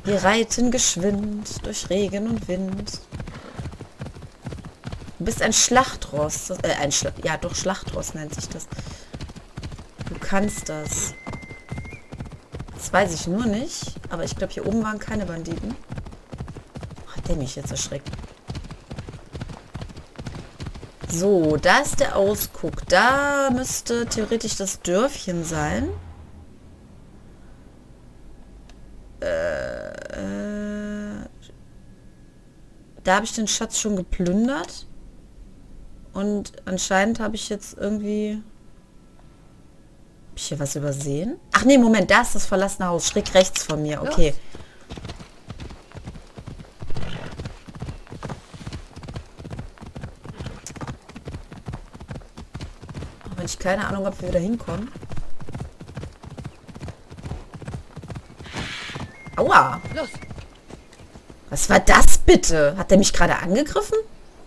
Wir reiten geschwind durch Regen und Wind. Du bist ein Schlachtross. Ja, doch, Schlachtross nennt sich das. Du kannst das. Das weiß ich nur nicht. Aber ich glaube, hier oben waren keine Banditen. Hat der mich jetzt erschreckt. So, da ist der Ausguck. Da müsste theoretisch das Dörfchen sein. Da habe ich den Schatz schon geplündert. Und anscheinend habe ich jetzt irgendwie... Habe ich hier was übersehen? Ach nee, Moment, da ist das verlassene Haus. Schräg rechts von mir. Okay. Auch wenn ich keine Ahnung habe, wie wir da hinkommen. Aua! Los. Was war das bitte? Hat der mich gerade angegriffen?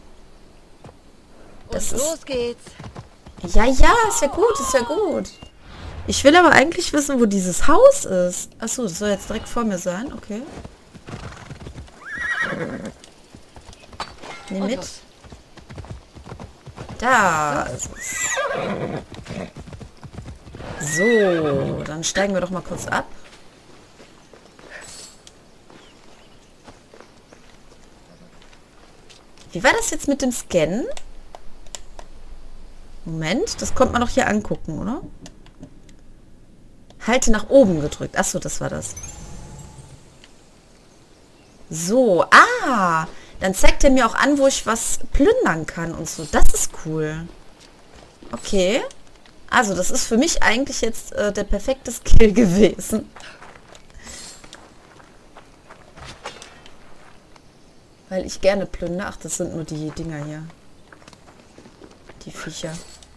Das Und ist... los geht's. Ja, ja, ist ja gut, ist ja gut. Ich will aber eigentlich wissen, wo dieses Haus ist. Achso, das soll jetzt direkt vor mir sein. Okay. Nimm mit. Da ist es. So, dann steigen wir doch mal kurz ab. Wie war das jetzt mit dem Scannen? Moment, das konnte man doch hier angucken, oder? Halte nach oben gedrückt. Achso, das war das. So, dann zeigt er mir auch an, wo ich was plündern kann und so. Das ist cool. Okay. Also, das ist für mich eigentlich jetzt der perfekte Skill gewesen. Weil ich gerne plündere. Ach, das sind nur die Dinger hier. Die Viecher.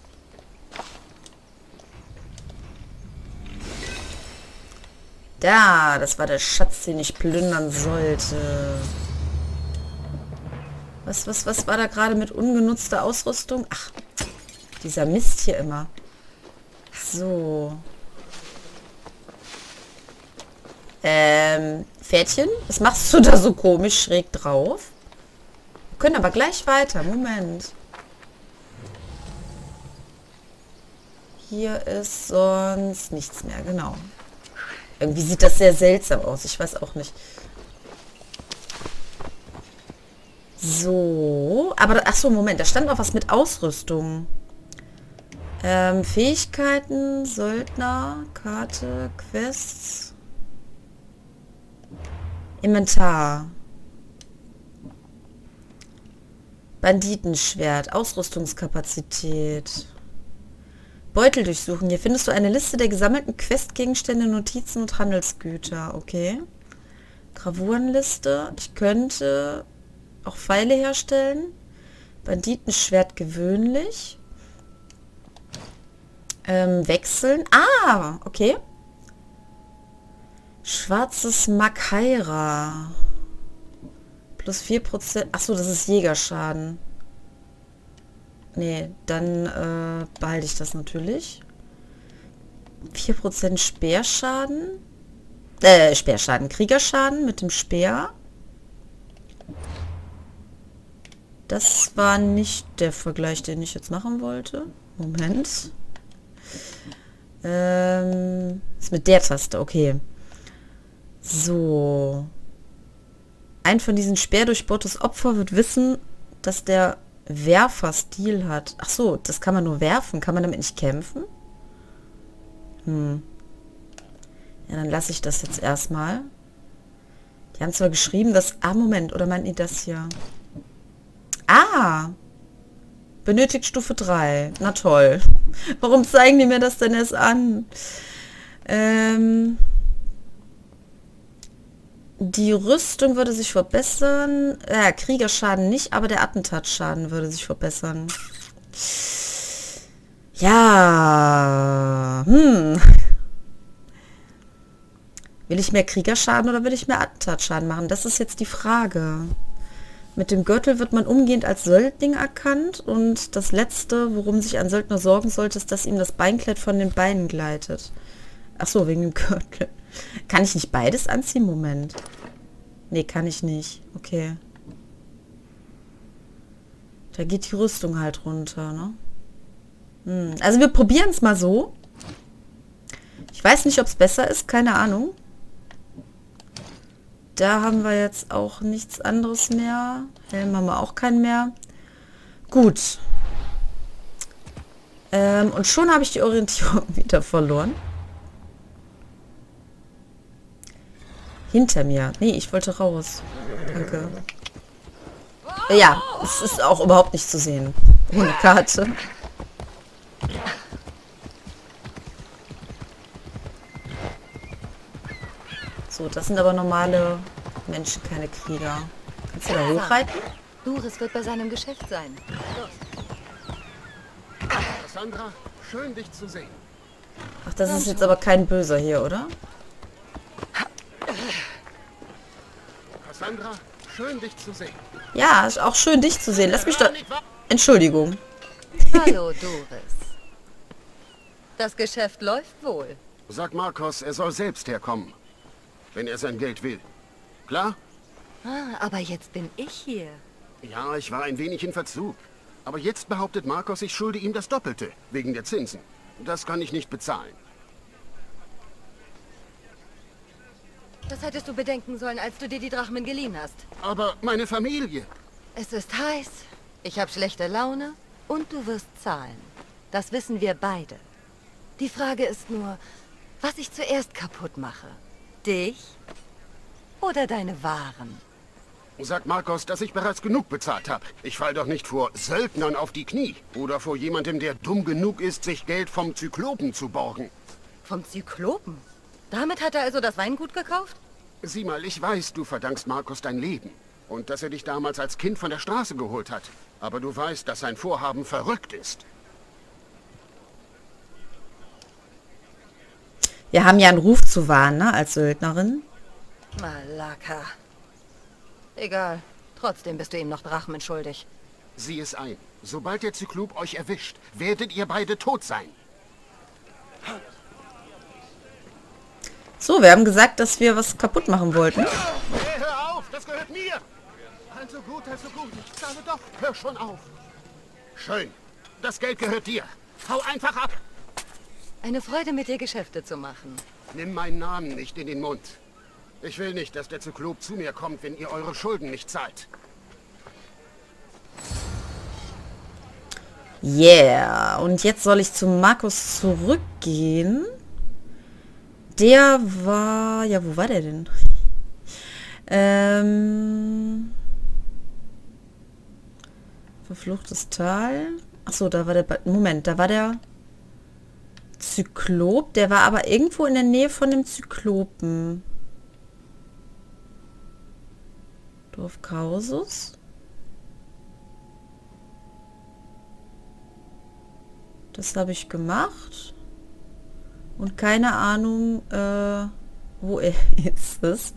Da, das war der Schatz, den ich plündern sollte. Was war da gerade mit ungenutzter Ausrüstung? Ach, dieser Mist hier immer. So. Pferdchen, was machst du da so komisch schräg drauf? Wir können aber gleich weiter. Moment. Hier ist sonst nichts mehr, genau. Irgendwie sieht das sehr seltsam aus. Ich weiß auch nicht. So. Aber, ach so, Moment. Da stand auch was mit Ausrüstung. Fähigkeiten, Söldner, Karte, Quests. Inventar. Banditenschwert, Ausrüstungskapazität. Beutel durchsuchen. Hier findest du eine Liste der gesammelten Questgegenstände, Notizen und Handelsgüter. Okay. Gravurenliste. Ich könnte auch Pfeile herstellen. Banditenschwert gewöhnlich. Wechseln. Okay. Schwarzes Makaira. Plus 4%. Achso, das ist Jägerschaden. Nee, dann behalte ich das natürlich. 4% Speerschaden. Speerschaden. Kriegerschaden mit dem Speer. Das war nicht der Vergleich, den ich jetzt machen wollte. Moment. Ist mit der Taste, okay. So. Ein von diesen speerdurchbohrtes Opfer wird wissen, dass der Werfer Stil hat. Ach so, das kann man nur werfen. Kann man damit nicht kämpfen? Ja, dann lasse ich das jetzt erstmal. Die haben zwar geschrieben, dass... Moment, oder meinten die das hier? Benötigt Stufe 3. Na toll. Warum zeigen die mir das denn erst an? Die Rüstung würde sich verbessern. Kriegerschaden nicht, aber der Attentatschaden würde sich verbessern. Ja. Will ich mehr Kriegerschaden oder will ich mehr Attentatschaden machen? Das ist jetzt die Frage. Mit dem Gürtel wird man umgehend als Söldling erkannt. Und das Letzte, worum sich ein Söldner sorgen sollte, ist, dass ihm das Beinkleid von den Beinen gleitet. Ach so, wegen dem Gürtel. Kann ich nicht beides anziehen? Moment. Nee, kann ich nicht. Okay. Da geht die Rüstung halt runter, ne? Also wir probieren es mal so. Ich weiß nicht, ob es besser ist. Keine Ahnung. Da haben wir jetzt auch nichts anderes mehr. Helm haben wir auch keinen mehr. Gut. Und schon habe ich die Orientierung wieder verloren. Hinter mir. Nee, ich wollte raus. Danke. Ja, es ist auch überhaupt nicht zu sehen. Ohne Karte. So, das sind aber normale Menschen, keine Krieger. Kannst du da hochreiten? Duris wird bei seinem Geschäft sein. Los. Cassandra, schön dich zu sehen. Ach, das ist jetzt aber kein Böser hier, oder? Cassandra, schön dich zu sehen. Ja, ist auch schön, dich zu sehen. Lass mich doch... Entschuldigung. Hallo, Duris. Das Geschäft läuft wohl. Sag Marcos, er soll selbst herkommen, wenn er sein Geld will. Klar? Ah, aber jetzt bin ich hier. Ja, ich war ein wenig in Verzug. Aber jetzt behauptet Marcos, ich schulde ihm das Doppelte, wegen der Zinsen. Das kann ich nicht bezahlen. Das hättest du bedenken sollen, als du dir die Drachmen geliehen hast. Aber meine Familie... Es ist heiß, ich habe schlechte Laune und du wirst zahlen. Das wissen wir beide. Die Frage ist nur, was ich zuerst kaputt mache. Dich oder deine Waren? Sag Marcos, dass ich bereits genug bezahlt habe. Ich fall doch nicht vor Söldnern auf die Knie. Oder vor jemandem, der dumm genug ist, sich Geld vom Zyklopen zu borgen. Vom Zyklopen? Damit hat er also das Weingut gekauft? Sieh mal, ich weiß, du verdankst Marcos dein Leben. Und dass er dich damals als Kind von der Straße geholt hat. Aber du weißt, dass sein Vorhaben verrückt ist. Wir haben ja einen Ruf zu wahren, ne, als Söldnerin. Malaka. Egal. Trotzdem bist du ihm noch Drachmen schuldig. Sieh es ein. Sobald der Zyklop euch erwischt, werdet ihr beide tot sein. So, wir haben gesagt, dass wir was kaputt machen wollten. Hey, hör auf! Das gehört mir! Also gut, also gut. Ich zahle doch. Hör schon auf. Schön. Das Geld gehört dir. Hau einfach ab! Eine Freude, mit dir Geschäfte zu machen. Nimm meinen Namen nicht in den Mund. Ich will nicht, dass der Zyklop zu mir kommt, wenn ihr eure Schulden nicht zahlt. Yeah. Und jetzt soll ich zu Markus zurückgehen. Der war... Ja, wo war der denn? Verfluchtes Tal. Achso, da war der... Moment, da war der Zyklop. Der war aber irgendwo in der Nähe von dem Zyklopen. Dorf Kausus. Das habe ich gemacht. Und keine Ahnung, wo er jetzt ist.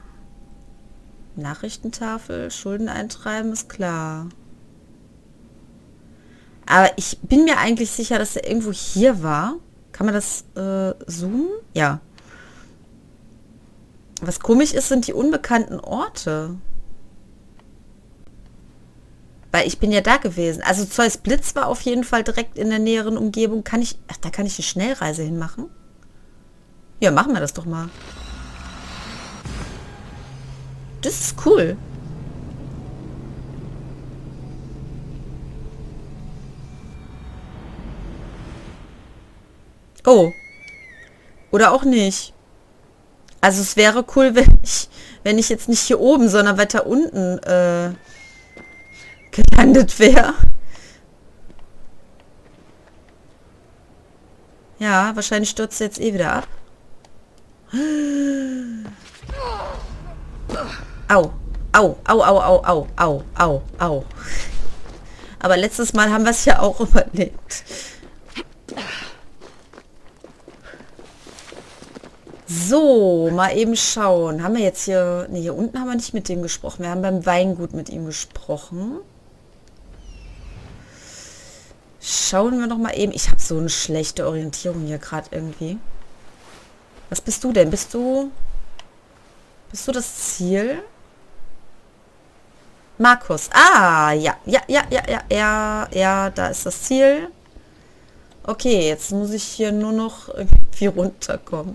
Nachrichtentafel, Schulden eintreiben, ist klar. Aber ich bin mir eigentlich sicher, dass er irgendwo hier war. Kann man das zoomen? Ja. Was komisch ist, sind die unbekannten Orte. Weil ich bin ja da gewesen. Also Zeus Blitz war auf jeden Fall direkt in der näheren Umgebung. Kann ich... Ach, da kann ich eine Schnellreise hinmachen? Ja, machen wir das doch mal. Das ist cool. Oh. Oder auch nicht. Also es wäre cool, wenn ich jetzt nicht hier oben, sondern weiter unten gelandet wäre. Ja, wahrscheinlich stürzt er jetzt eh wieder ab. Au. Au, au, au, au, au, au, au, au. Aber letztes Mal haben wir es ja auch überlebt. So, mal eben schauen. Haben wir jetzt hier... Ne, hier unten haben wir nicht mit dem gesprochen. Wir haben beim Weingut mit ihm gesprochen. Schauen wir noch mal eben. Ich habe so eine schlechte Orientierung hier gerade irgendwie. Was bist du denn? Bist du das Ziel? Markus. Ah, ja, ja, da ist das Ziel. Okay, jetzt muss ich hier nur noch irgendwie runterkommen.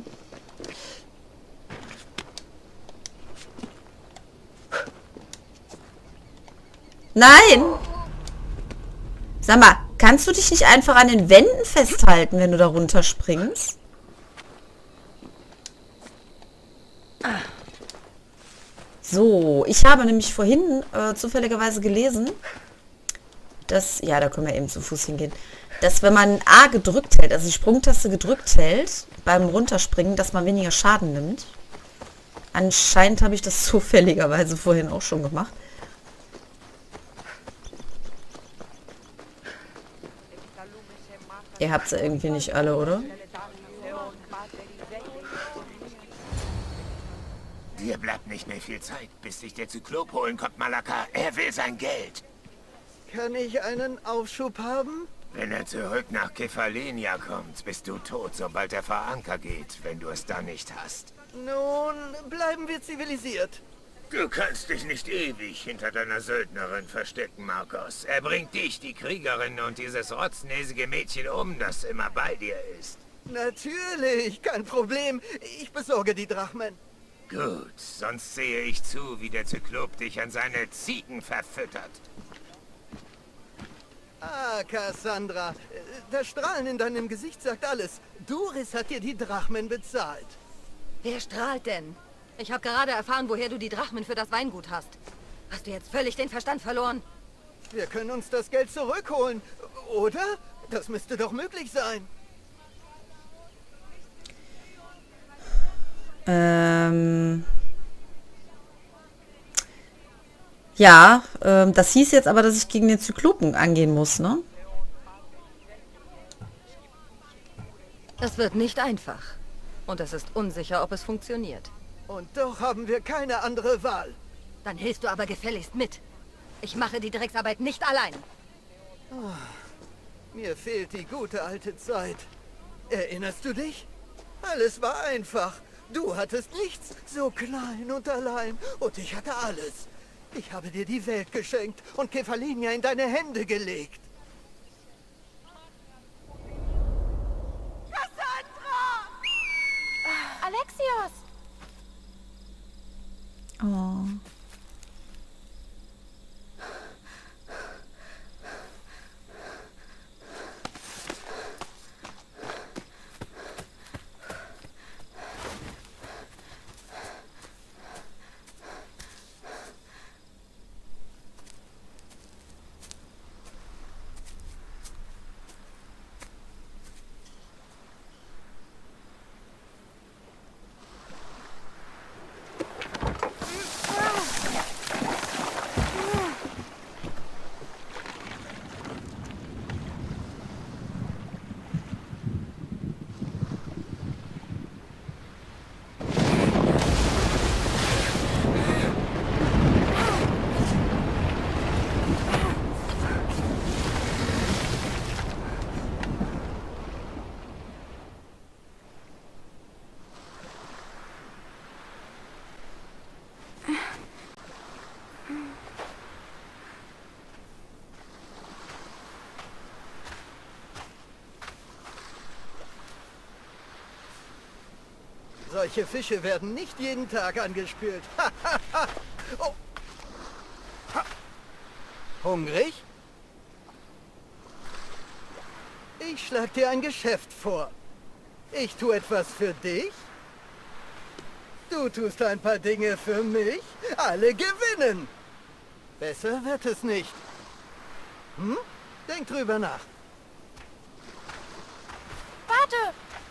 Nein! Sag mal, kannst du dich nicht einfach an den Wänden festhalten, wenn du da runterspringst? So, ich habe nämlich vorhin zufälligerweise gelesen, dass, ja, da können wir eben zu Fuß hingehen, dass wenn man A gedrückt hält, also die Sprungtaste gedrückt hält, beim Runterspringen, dass man weniger Schaden nimmt. Anscheinend habe ich das zufälligerweise vorhin auch schon gemacht. Ihr habt sie irgendwie nicht alle, oder? Dir bleibt nicht mehr viel Zeit, bis sich der Zyklop holen kommt, Malaka. Er will sein Geld. Kann ich einen Aufschub haben? Wenn er zurück nach Kefalenia kommt, bist du tot, sobald er vor Anker geht, wenn du es dann nicht hast. Nun, bleiben wir zivilisiert. Du kannst dich nicht ewig hinter deiner Söldnerin verstecken, Marcos. Er bringt dich, die Kriegerin und dieses rotznäsige Mädchen um, das immer bei dir ist. Natürlich, kein Problem. Ich besorge die Drachmen. Gut, sonst sehe ich zu, wie der Zyklop dich an seine Ziegen verfüttert. Ah, Cassandra, das Strahlen in deinem Gesicht sagt alles. Duris hat dir die Drachmen bezahlt. Wer strahlt denn? Ich habe gerade erfahren, woher du die Drachmen für das Weingut hast. Hast du jetzt völlig den Verstand verloren? Wir können uns das Geld zurückholen, oder? Das müsste doch möglich sein. Ja, das hieß jetzt aber, dass ich gegen den Zyklopen angehen muss, ne? Das wird nicht einfach. Und es ist unsicher, ob es funktioniert. Und doch haben wir keine andere Wahl. Dann hilfst du aber gefälligst mit. Ich mache die Drecksarbeit nicht allein. Mir fehlt die gute alte Zeit. Erinnerst du dich? Alles war einfach. Du hattest nichts, so klein und allein. Und ich hatte alles. Ich habe dir die Welt geschenkt und Kefalenia in deine Hände gelegt. Cassandra! Alexios! Oh. Solche Fische werden nicht jeden Tag angespült. Oh. Hungrig? Ich schlag dir ein Geschäft vor. Ich tue etwas für dich. Du tust ein paar Dinge für mich. Alle gewinnen. Besser wird es nicht. Hm? Denk drüber nach. Warte!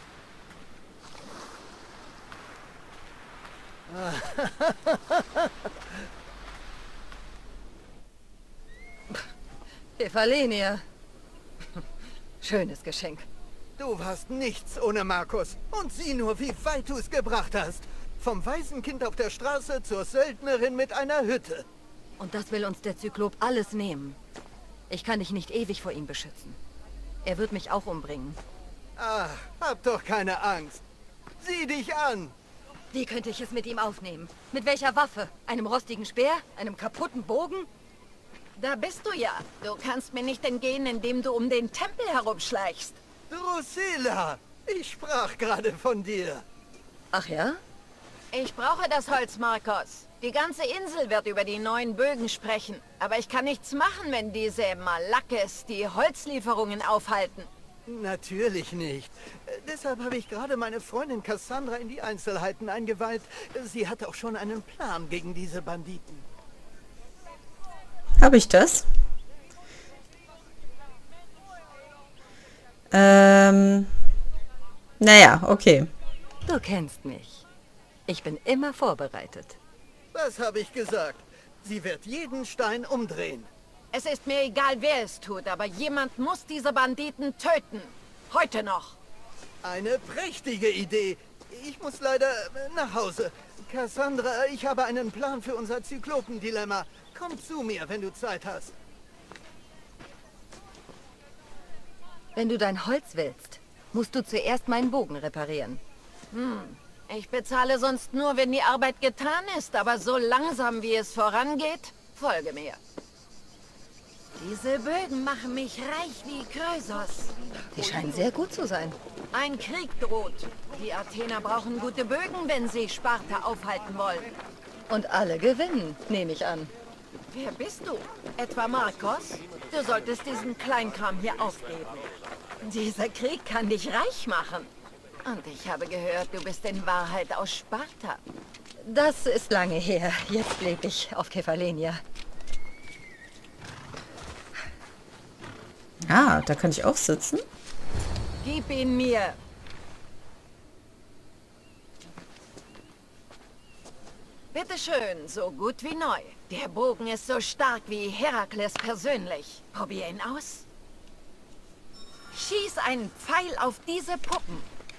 Kefalenia. Schönes Geschenk. Du warst nichts ohne Markus. Und sieh nur, wie weit du es gebracht hast. Vom Waisenkind auf der Straße zur Söldnerin mit einer Hütte. Und das will uns der Zyklop alles nehmen. Ich kann dich nicht ewig vor ihm beschützen. Er wird mich auch umbringen. Ach, hab doch keine Angst. Sieh dich an. Wie könnte ich es mit ihm aufnehmen? Mit welcher Waffe? Einem rostigen Speer? Einem kaputten Bogen? Da bist du ja. Du kannst mir nicht entgehen, indem du um den Tempel herumschleichst. Drusilla, ich sprach gerade von dir. Ach ja? Ich brauche das Holz, Marcos. Die ganze Insel wird über die neuen Bögen sprechen. Aber ich kann nichts machen, wenn diese Malakes die Holzlieferungen aufhalten. Natürlich nicht. Deshalb habe ich gerade meine Freundin Cassandra in die Einzelheiten eingeweiht. Sie hat auch schon einen Plan gegen diese Banditen. Habe ich das? Naja, okay. Du kennst mich. Ich bin immer vorbereitet. Was habe ich gesagt? Sie wird jeden Stein umdrehen. Es ist mir egal, wer es tut, aber jemand muss diese Banditen töten. Heute noch. Eine prächtige Idee. Ich muss leider nach Hause. Cassandra, ich habe einen Plan für unser Zyklopen-Dilemma. Komm zu mir, wenn du Zeit hast. Wenn du dein Holz willst, musst du zuerst meinen Bogen reparieren. Ich bezahle sonst nur, wenn die Arbeit getan ist, aber so langsam wie es vorangeht, folge mir. Diese Bögen machen mich reich wie Krösos. Die scheinen sehr gut zu sein. Ein Krieg droht. Die Athener brauchen gute Bögen, wenn sie Sparta aufhalten wollen. Und alle gewinnen, nehme ich an. Wer bist du? Etwa Marcos? Du solltest diesen Kleinkram hier aufgeben. Dieser Krieg kann dich reich machen. Und ich habe gehört, du bist in Wahrheit aus Sparta. Das ist lange her. Jetzt lebe ich auf Kefalonia. Ah, da kann ich auch sitzen. Gib ihn mir. Bitteschön, so gut wie neu. Der Bogen ist so stark wie Herakles persönlich. Probier ihn aus. Schieß einen Pfeil auf diese Puppen.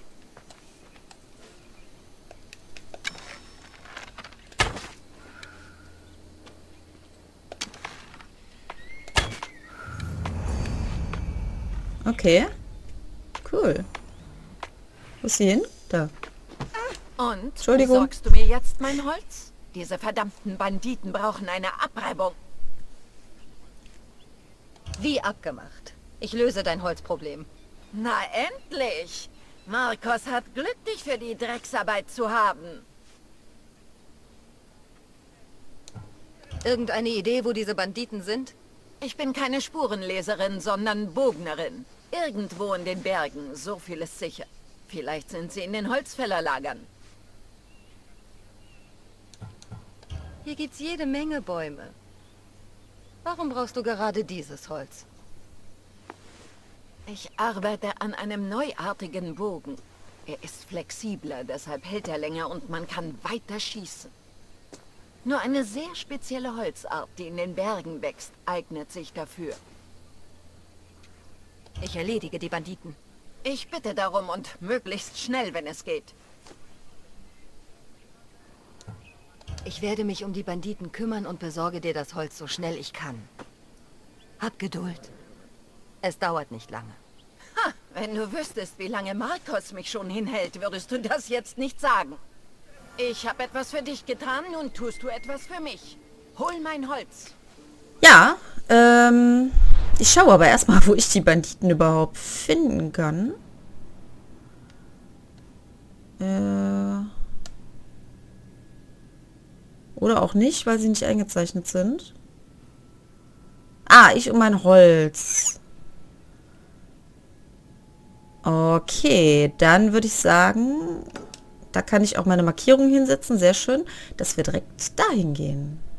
Okay. Cool. Wo ist sie hin? Da. Und? Entschuldigung. Besorgst du mir jetzt mein Holz? Diese verdammten Banditen brauchen eine Abreibung. Wie abgemacht. Ich löse dein Holzproblem. Na endlich! Marcos hat Glück, dich für die Drecksarbeit zu haben. Irgendeine Idee, wo diese Banditen sind? Ich bin keine Spurenleserin, sondern Bognerin. Irgendwo in den Bergen, so viel ist sicher. Vielleicht sind sie in den Holzfällerlagern. Hier gibt's jede Menge Bäume. Warum brauchst du gerade dieses Holz? Ich arbeite an einem neuartigen Bogen. Er ist flexibler, deshalb hält er länger und man kann weiter schießen. Nur eine sehr spezielle Holzart, die in den Bergen wächst, eignet sich dafür. Ich erledige die Banditen. Ich bitte darum und möglichst schnell, wenn es geht. Ich werde mich um die Banditen kümmern und besorge dir das Holz so schnell ich kann. Hab Geduld. Es dauert nicht lange. Ha, wenn du wüsstest, wie lange Marcos mich schon hinhält, würdest du das jetzt nicht sagen. Ich habe etwas für dich getan, nun tust du etwas für mich. Hol mein Holz. Ja, ich schaue aber erstmal, wo ich die Banditen überhaupt finden kann. Oder auch nicht, weil sie nicht eingezeichnet sind. Ah, ich um mein Holz. Okay, dann würde ich sagen, da kann ich auch meine Markierung hinsetzen. Sehr schön, dass wir direkt dahin gehen.